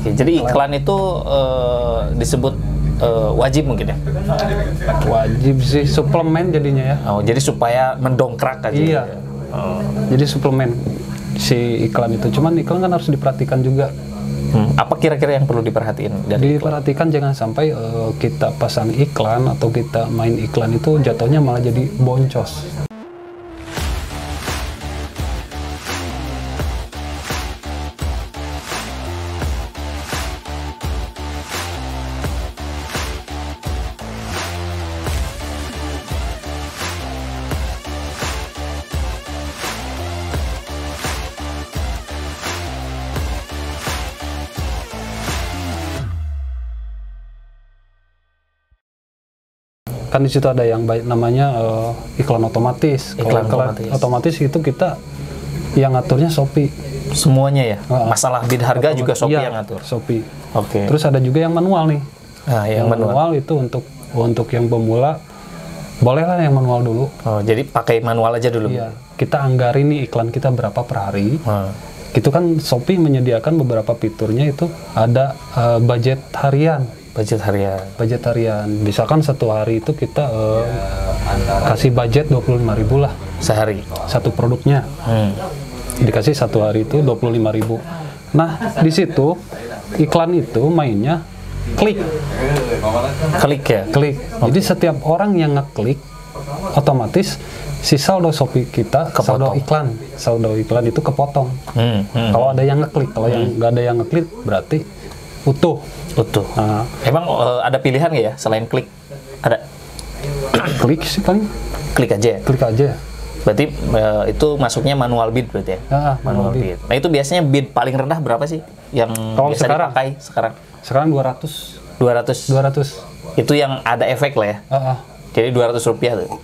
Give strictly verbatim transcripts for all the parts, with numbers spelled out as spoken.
Oke, jadi iklan itu uh, disebut uh, wajib mungkin ya? Wajib sih, suplemen jadinya ya. Oh, jadi supaya mendongkrak aja. Iya. Ya? Oh. Jadi suplemen si iklan itu. Cuman iklan kan harus diperhatikan juga. Hmm, apa kira-kira yang perlu diperhatiin dari Diperhatikan iklan? Jangan sampai uh, kita pasang iklan atau kita main iklan itu jatuhnya malah jadi boncos. Kan di situ ada yang baik namanya uh, iklan otomatis. Iklan Kalau otomatis. otomatis itu kita yang ngaturnya Shopee. Semuanya ya. Uh, Masalah bid harga juga Shopee iya, yang ngatur. Shopee. Oke. Okay. Terus ada juga yang manual nih. Nah, yang, yang manual. manual itu untuk untuk yang pemula bolehlah yang manual dulu. Oh, jadi pakai manual aja dulu. Iya. Kita anggarin nih iklan kita berapa per hari. Hmm. Itu kan Shopee menyediakan beberapa fiturnya itu ada uh, budget harian. Budget harian. Budget harian. Misalkan satu hari itu kita uh, kasih budget dua puluh lima ribu lah. Sehari? Satu produknya. Hmm. Dikasih satu hari itu dua puluh lima ribu. Nah, di situ iklan itu mainnya klik. Klik ya? Klik. Okay. Jadi setiap orang yang ngeklik, otomatis si saldo Shopee kita, kepotong. saldo iklan, saldo iklan itu kepotong. Hmm. Hmm. Kalau ada yang ngeklik, kalau hmm. yang nggak ada yang ngeklik, berarti utuh. Utuh. Nah. Emang uh, ada pilihan nggak ya selain klik? Ada? Klik sih paling. Klik aja ya? Klik aja. Berarti uh, itu masuknya manual bid berarti ya? Ah, manual, manual bid. bid. Nah itu biasanya bid paling rendah berapa sih? Yang kalau biasa sekarang, dipakai sekarang? Sekarang dua ratus. dua ratus? dua ratus. Itu yang ada efek lah ya? Ah, ah. Jadi dua ratus rupiah tuh?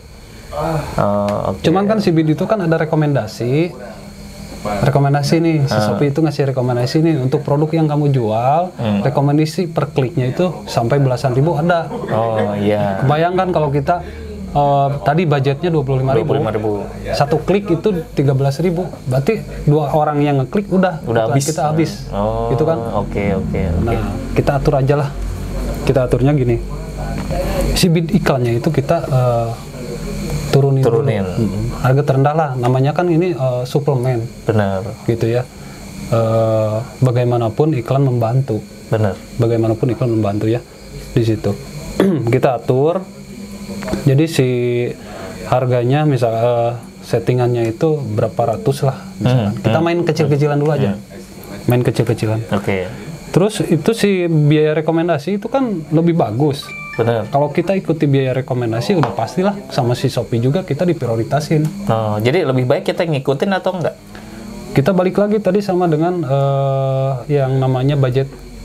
Uh, okay. Cuman kan si bid itu kan ada rekomendasi. Rekomendasi nih, si uh. Shopee itu ngasih rekomendasi nih untuk produk yang kamu jual, hmm. rekomendasi per kliknya itu sampai belasan ribu ada. Oh iya. Bayangkan kalau kita uh, tadi budgetnya dua puluh lima ribu, satu klik itu tiga belas ribu, berarti dua orang yang ngeklik udah, udah habis. Kita habis, oh, itu kan? Oke okay, oke. Okay, okay. Nah kita atur aja lah, kita aturnya gini, si bid iklannya itu kita uh, turunin, turunin. Hmm. Harga terendah lah, namanya kan ini uh, suplemen. Benar. Gitu ya. Uh, bagaimanapun iklan membantu. Benar. Bagaimanapun iklan membantu ya di situ. Kita atur. Jadi si harganya misal uh, settingannya itu berapa ratus lah. Misalkan. Hmm. Kita main kecil-kecilan dulu aja. Hmm. Main kecil-kecilan. Oke. Okay. Terus itu si biaya rekomendasi itu kan lebih bagus. Benar. Kalau kita ikuti biaya rekomendasi udah pastilah sama si Shopee juga kita diprioritasin. Oh, jadi lebih baik kita ngikutin atau enggak? Kita balik lagi tadi sama dengan uh, yang namanya budget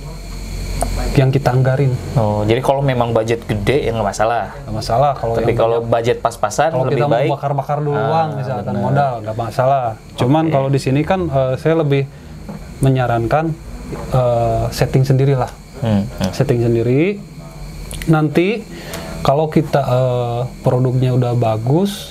yang kita anggarin. Oh, jadi kalau memang budget gede ya nggak masalah. Nggak masalah. Kalau tapi kalau budget pas-pasan lebih baik. Kalau kita mau bakar-bakar dulu ah, uang misalkan bener. modal nggak masalah. Cuman okay. kalau di sini kan uh, saya lebih menyarankan uh, setting sendirilah. Hmm, hmm. Setting sendiri. Nanti kalau kita uh, produknya udah bagus,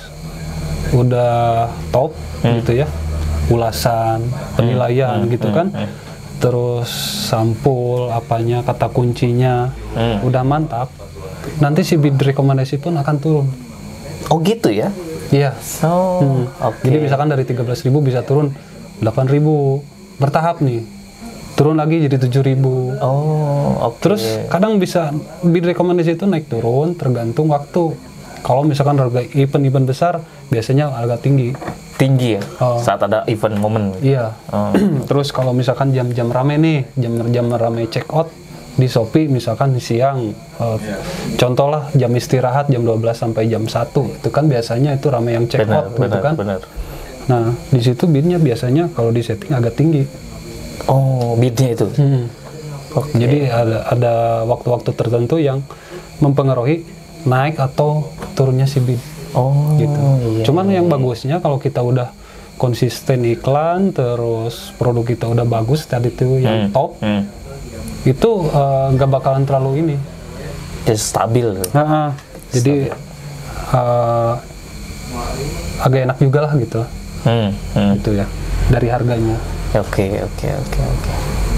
udah top hmm. gitu ya, ulasan, penilaian hmm. gitu hmm. kan, hmm. terus sampul apanya, kata kuncinya, hmm. udah mantap. Nanti si bid rekomendasi pun akan turun. Oh gitu ya? Iya. Oh. Hmm. Okay. Jadi misalkan dari tiga belas ribu bisa turun delapan ribu bertahap nih. Turun lagi jadi tujuh ribu. Oh, oke. Okay. Terus kadang bisa bid rekomendasi itu naik turun tergantung waktu. Kalau misalkan harga event-event besar biasanya harga tinggi. Tinggi ya? Uh, saat ada event momen. Iya. Oh. Terus kalau misalkan jam-jam rame nih, jam-jam rame check out di Shopee misalkan di siang. Uh, contoh lah jam istirahat jam dua belas sampai jam satu. Itu kan biasanya itu rame yang check bener, out gitu kan. Benar. Nah, di situ bidnya biasanya kalau di setting agak tinggi. Oh, bidnya itu. Hmm. Okay. Jadi ada ada waktu-waktu tertentu yang mempengaruhi naik atau turunnya si bid. Oh, gitu. Iya, Cuman iya. yang bagusnya kalau kita udah konsisten iklan, terus produk kita udah bagus tadi itu yang hmm. top, hmm. itu nggak uh, bakalan terlalu ini. Jadi stabil. Nah, uh, jadi uh, agak enak juga lah gitu. Hmm. Hmm. Gitu ya dari harganya. Oke, oke, oke, oke.